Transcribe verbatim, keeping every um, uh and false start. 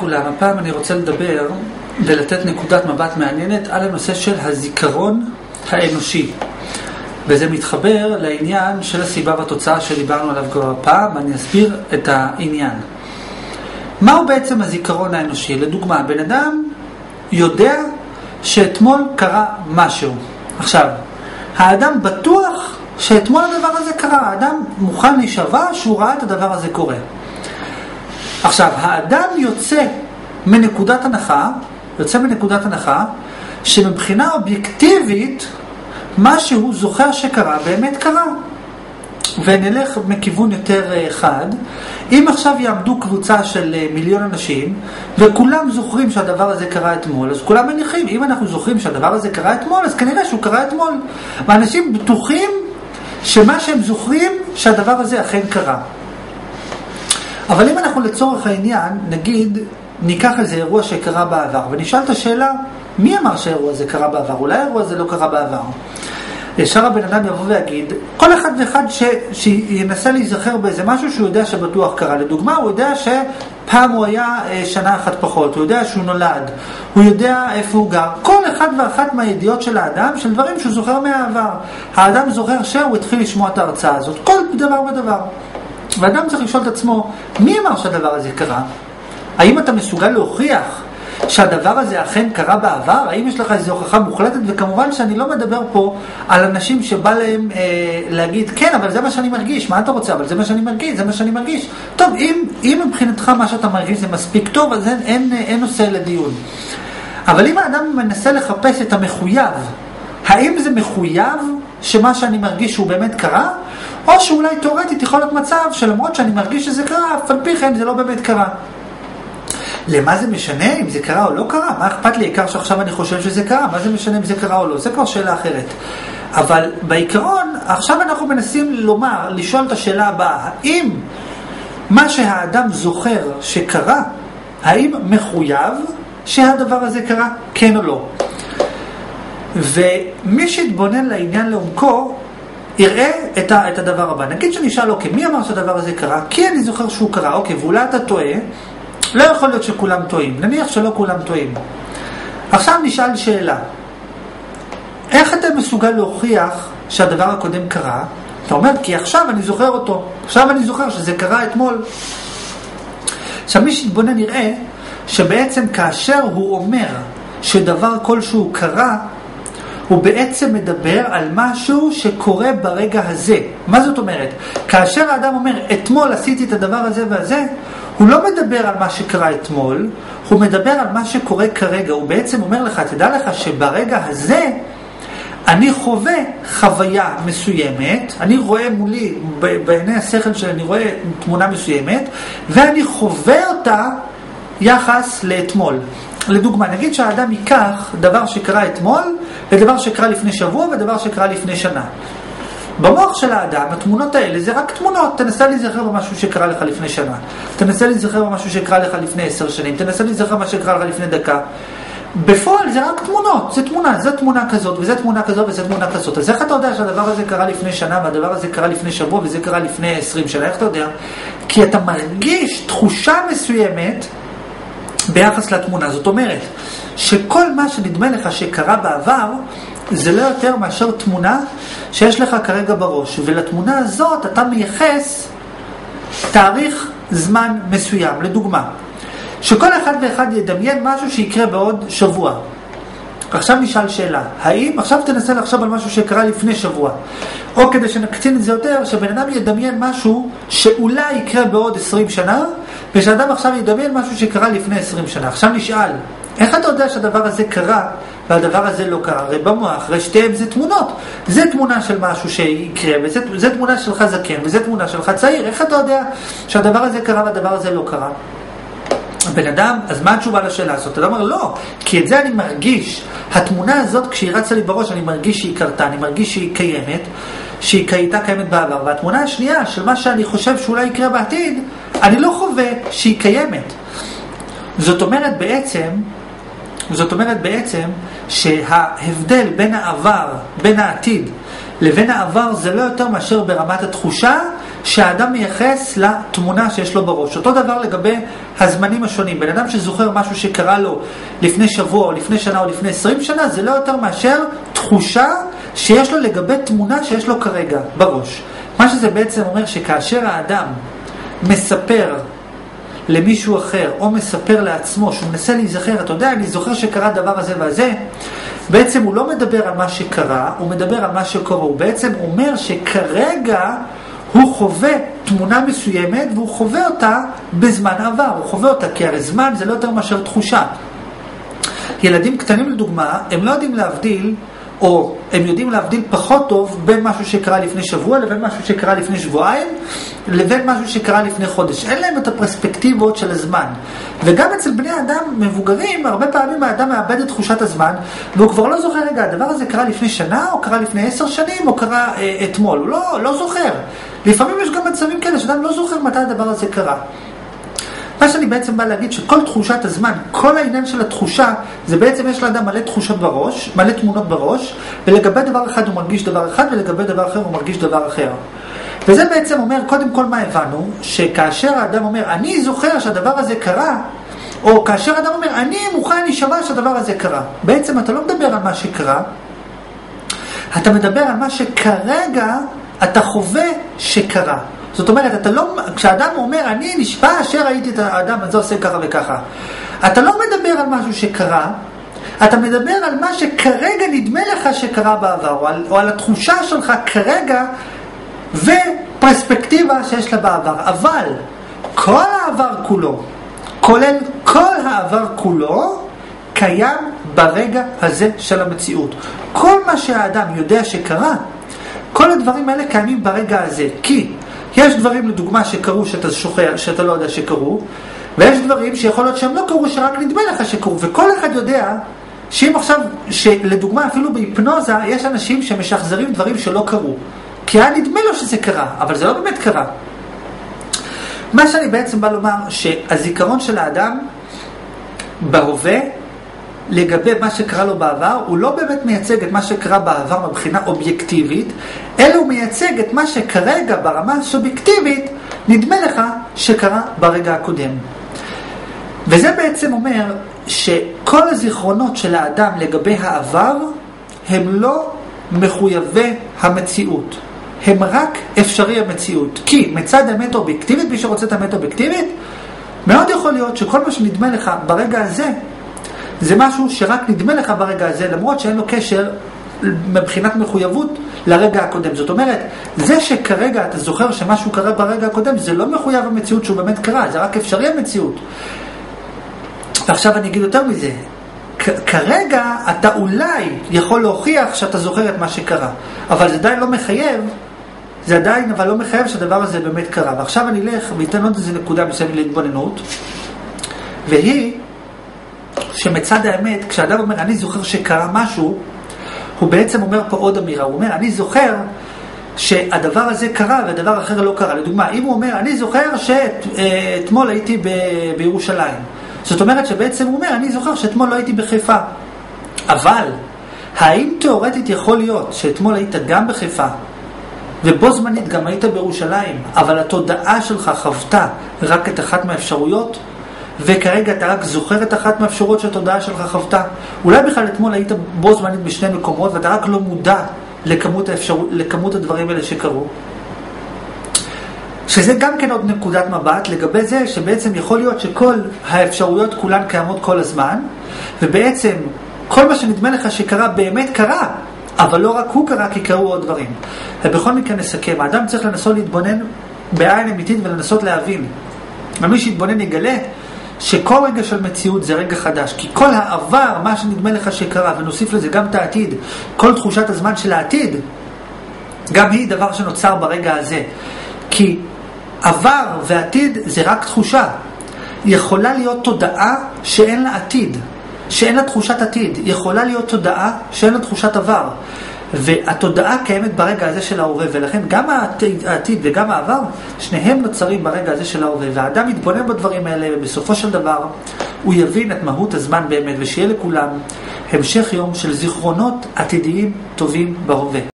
לכולם, הפעם אני רוצה לדבר ולתת נקודת מבט מעניינת על הנושא של הזיכרון האנושי. וזה מתחבר לעניין של הסיבה והתוצאה שדיברנו עליו כבר הפעם, אני אסביר את העניין. מהו בעצם הזיכרון האנושי? לדוגמה, בן אדם יודע שאתמול קרה משהו. עכשיו, האדם בטוח שאתמול הדבר הזה קרה, האדם מוכן להישבע שהוא ראה את הדבר הזה קורה. עכשיו, האדם יוצא מנקודת הנחה, יוצא מנקודת הנחה, שמבחינה אובייקטיבית, מה שהוא זוכר שקרה, באמת קרה. ונלך מכיוון יותר חד. אם עכשיו יעמדו קבוצה של מיליון אנשים, וכולם זוכרים שהדבר הזה קרה אתמול, אז כולם מניחים, אם אנחנו זוכרים שהדבר הזה קרה אתמול, אז כנראה שהוא קרה אתמול. ואנשים בטוחים שמה שהם זוכרים, שהדבר הזה אכן קרה. אבל אם אנחנו לצורך העניין, נגיד, ניקח איזה אירוע שקרה בעבר, ונשאל את השאלה, מי אמר שהאירוע הזה קרה בעבר? אולי האירוע הזה לא קרה בעבר. ישר הבן אדם יבוא ויגיד, כל אחד ואחד ש... שינסה להיזכר באיזה משהו שהוא יודע שבטוח קרה. לדוגמה, הוא יודע שפעם הוא היה שנה אחת פחות, הוא יודע שהוא נולד, הוא יודע איפה הוא גר. כל אחד ואחת מהידיעות של האדם, של דברים שהוא זוכר מהעבר. האדם זוכר שהוא התחיל לשמוע את ההרצאה הזאת, כל דבר ודבר. ואדם צריך לשאול את עצמו, מי אמר שהדבר הזה קרה? האם אתה מסוגל להוכיח שהדבר הזה אכן קרה בעבר? האם יש לך איזו הוכחה מוחלטת? וכמובן שאני לא מדבר פה על אנשים שבא להם אה, להגיד, כן, אבל זה מה שאני מרגיש. מה אתה רוצה? אבל זה מה שאני מרגיש, זה מה שאני מרגיש. טוב, אם, אם מבחינתך מה שאתה מרגיש זה מספיק טוב, אז אין, אין, אין נושא לדיון. אבל אם האדם מנסה לחפש את המחויב, האם זה מחויב שמה שאני מרגיש הוא באמת קרה? או שאולי תיאורטית יכול להיות מצב שלמרות שאני מרגיש שזה קרה, אף על פי כן זה לא באמת קרה. למה זה משנה אם זה קרה או לא קרה? מה אכפת לי? העיקר שעכשיו אני חושב שזה קרה. מה זה משנה אם זה קרה או לא? זה כבר שאלה אחרת. אבל בעיקרון, עכשיו אנחנו מנסים לומר, לשאול את השאלה הבאה. האם מה שהאדם זוכר שקרה, האם מחויב שהדבר הזה קרה? כן או לא? ומי שיתבונן לעניין לעומקו, יראה את, ה, את הדבר הבא. נגיד שנשאל, אוקיי, מי אמר שהדבר הזה קרה? כי אני זוכר שהוא קרה. אוקיי, ואולי אתה טועה. לא יכול להיות שכולם טועים. נניח שלא כולם טועים. עכשיו נשאל שאלה. איך אתה מסוגל להוכיח שהדבר הקודם קרה? אתה אומר, כי עכשיו אני זוכר אותו. עכשיו אני זוכר שזה קרה אתמול. עכשיו מי שיתבונן יראה שבעצם כאשר הוא אומר שדבר כלשהו קרה, הוא בעצם מדבר על משהו שקורה ברגע הזה. מה זאת אומרת? כאשר האדם אומר, אתמול עשיתי את הדבר הזה והזה, הוא לא מדבר על מה שקרה אתמול, הוא מדבר על מה שקורה כרגע. הוא בעצם אומר לך, תדע לך שברגע הזה, אני חווה חוויה מסוימת, אני רואה מולי, בעיני השכל שלי, אני רואה תמונה מסוימת, ואני חווה אותה יחס לאתמול. לדוגמה, נגיד שהאדם ייקח דבר שקרה אתמול, ודבר שקרה לפני שבוע, ודבר שקרה לפני שנה. במוח של האדם, התמונות האלה זה רק תמונות. תנסה להיזכר במשהו שקרה לך לפני שנה. תנסה להיזכר במשהו שקרה לך לפני עשר שנים. תנסה להיזכר במה שקרה לך לפני דקה. בפועל זה רק תמונות. זה תמונה, זה תמונה כזאת, וזה תמונה כזאת, וזה תמונה כזאת. אז איך אתה יודע שהדבר הזה קרה לפני שנה, והדבר הזה קרה לפני שבוע, וזה קרה לפני עשרים שנה? איך אתה יודע? כי אתה מרגיש תחושה מסוימת ביחס לתמונה. זאת אומרת, שכל מה שנדמה לך שקרה בעבר, זה לא יותר מאשר תמונה שיש לך כרגע בראש. ולתמונה הזאת אתה מייחס תאריך זמן מסוים. לדוגמה, שכל אחד ואחד ידמיין משהו שיקרה בעוד שבוע. עכשיו נשאל שאלה, האם, עכשיו תנסה לחשוב על משהו שקרה לפני שבוע, או כדי שנקצין את זה יותר, שבן אדם ידמיין משהו שאולי יקרה בעוד עשרים שנה, ושאדם עכשיו ידמיין משהו שקרה לפני עשרים שנה. עכשיו נשאל, איך אתה יודע שהדבר הזה קרה והדבר הזה לא קרה? הרי במוח, הרי שתיהם זה תמונות. זה תמונה של משהו שיקרה, וזה תמונה שלך זקן, וזה תמונה שלך צעיר. איך אתה יודע שהדבר הזה קרה והדבר הזה לא קרה? בן אדם, אז מה התשובה לשאלה הזאת? אתה אומר, לא, כי את זה אני מרגיש. התמונה הזאת, כשהיא רצה לי בראש, אני מרגיש שהיא קרתה, אני מרגיש שהיא קיימת, שהיא הייתה קיימת בעבר. והתמונה השנייה, של מה שאני חושב שאולי יקרה בעתיד, אני לא חווה שהיא קיימת. זאת אומרת בעצם, זאת אומרת בעצם, שההבדל בין העבר, בין העתיד, לבין העבר זה לא יותר מאשר ברמת התחושה, שהאדם מייחס לתמונה שיש לו בראש. אותו דבר לגבי הזמנים השונים. בן אדם שזוכר משהו שקרה לו לפני שבוע או לפני שנה או לפני עשרים שנה, זה לא יותר מאשר תחושה שיש לו לגבי תמונה שיש לו כרגע בראש. מה שזה בעצם אומר שכאשר האדם מספר למישהו אחר או מספר לעצמו שהוא מנסה להיזכר, אתה יודע, אני זוכר שקרה דבר הזה והזה, בעצם הוא לא מדבר על מה שקרה, הוא מדבר על מה שקורה. הוא בעצם אומר שכרגע הוא חווה תמונה מסוימת והוא חווה אותה בזמן עבר, הוא חווה אותה כי הרי זמן זה לא יותר מאשר תחושה. ילדים קטנים לדוגמה, הם לא יודעים להבדיל, או הם יודעים להבדיל פחות טוב בין משהו שקרה לפני שבוע לבין משהו שקרה לפני שבועיים לבין משהו שקרה לפני חודש. אין להם את הפרספקטיבות של הזמן. וגם אצל בני אדם מבוגרים, הרבה פעמים האדם מאבד את תחושת הזמן והוא כבר לא זוכר, רגע, הדבר הזה קרה לפני שנה או קרה לפני עשר שנים או קרה אה, אתמול. הוא לא, לא זוכר. לפעמים יש גם מצבים כאלה שאדם לא זוכר מתי הדבר הזה קרה. מה שאני בעצם בא להגיד שכל תחושת הזמן, כל העניין של התחושה, זה בעצם יש לאדם מלא תחושות בראש, מלא תמונות בראש, ולגבי דבר אחד הוא מרגיש דבר אחד, ולגבי דבר אחר הוא מרגיש דבר אחר. וזה בעצם אומר, קודם כל מה הבנו, שכאשר האדם אומר, אני זוכר שהדבר הזה קרה, או כאשר האדם אומר, אני מוכן להישבע שהדבר הזה קרה. בעצם אתה לא מדבר על מה שקרה, אתה מדבר על מה שכרגע אתה חווה שקרה. זאת אומרת, אתה לא, כשאדם אומר, אני נשבע אשר ראיתי את האדם הזה עושה ככה וככה, אתה לא מדבר על משהו שקרה, אתה מדבר על מה שכרגע נדמה לך שקרה בעבר, או על, או על התחושה שלך כרגע, ופרספקטיבה שיש לה בעבר. אבל כל העבר כולו, כולל כל העבר כולו, קיים ברגע הזה של המציאות. כל מה שהאדם יודע שקרה, כל הדברים האלה קיימים ברגע הזה. כי יש דברים לדוגמה שקרו שאתה שוכר, שאתה לא יודע שקרו, ויש דברים שיכול להיות שהם לא קרו, שרק נדמה לך שקרו. וכל אחד יודע שאם עכשיו, שלדוגמה אפילו בהיפנוזה, יש אנשים שמשחזרים דברים שלא קרו. כי היה נדמה לו שזה קרה, אבל זה לא באמת קרה. מה שאני בעצם בא לומר, שהזיכרון של האדם בהווה, לגבי מה שקרה לו בעבר, הוא לא באמת מייצג את מה שקרה בעבר מבחינה אובייקטיבית, אלא הוא מייצג את מה שכרגע ברמה סובייקטיבית נדמה לך שקרה ברגע הקודם. וזה בעצם אומר שכל הזיכרונות של האדם לגבי העבר הם לא מחויבי המציאות, הם רק אפשרי המציאות. כי מצד האמת אובייקטיבית, מי שרוצה את האמת אובייקטיבית, מאוד יכול להיות שכל מה שנדמה לך ברגע הזה זה משהו שרק נדמה לך ברגע הזה, למרות שאין לו קשר מבחינת מחויבות לרגע הקודם. זאת אומרת, זה שכרגע אתה זוכר שמשהו קרה ברגע הקודם, זה לא מחויב המציאות שהוא באמת קרה, זה רק אפשרי המציאות. ועכשיו אני אגיד יותר מזה, כרגע אתה אולי יכול להוכיח שאתה זוכר את מה שקרה, אבל זה עדיין לא מחייב, זה עדיין אבל לא מחייב שהדבר הזה באמת קרה. ועכשיו אני אלך ואתן עוד איזה נקודה מסוימת להתבוננות, והיא שמצד האמת, כשאדם אומר אני זוכר שקרה משהו, הוא בעצם אומר פה עוד אמירה. הוא אומר אני זוכר שהדבר הזה קרה והדבר אחר לא קרה. לדוגמה, אם הוא אומר אני זוכר שאתמול הייתי ב- בירושלים, זאת אומרת שבעצם הוא אומר אני זוכר שאתמול לא הייתי בחיפה. אבל האם תיאורטית יכול להיות שאתמול היית גם בחיפה ובו זמנית גם היית בירושלים, אבל התודעה שלך חוותה רק את אחת מהאפשרויות, וכרגע אתה רק זוכר את אחת מהאפשרויות שהתודעה שלך חוותה? אולי בכלל אתמול היית בו זמנית בשני מקומות ואתה רק לא מודע לכמות, האפשר... לכמות הדברים האלה שקרו. שזה גם כן עוד נקודת מבט לגבי זה שבעצם יכול להיות שכל האפשרויות כולן קיימות כל הזמן, ובעצם כל מה שנדמה לך שקרה באמת קרה, אבל לא רק הוא קרה כי קרו עוד דברים. ובכל מקרה נסכם, האדם צריך לנסות להתבונן בעין אמיתית ולנסות להבין. ומי שיתבונן יגלה שכל רגע של מציאות זה רגע חדש, כי כל העבר, מה שנדמה לך שקרה, ונוסיף לזה גם את העתיד, כל תחושת הזמן של העתיד, גם היא דבר שנוצר ברגע הזה. כי עבר ועתיד זה רק תחושה. יכולה להיות תודעה שאין לה עתיד, שאין לה תחושת עתיד. יכולה להיות תודעה שאין לה תחושת עבר. והתודעה קיימת ברגע הזה של ההווה, ולכן גם העתיד, העתיד וגם העבר, שניהם נוצרים ברגע הזה של ההווה. והאדם יתבונן בדברים האלה, ובסופו של דבר הוא יבין את מהות הזמן באמת, ושיהיה לכולם המשך יום של זיכרונות עתידיים טובים בהווה.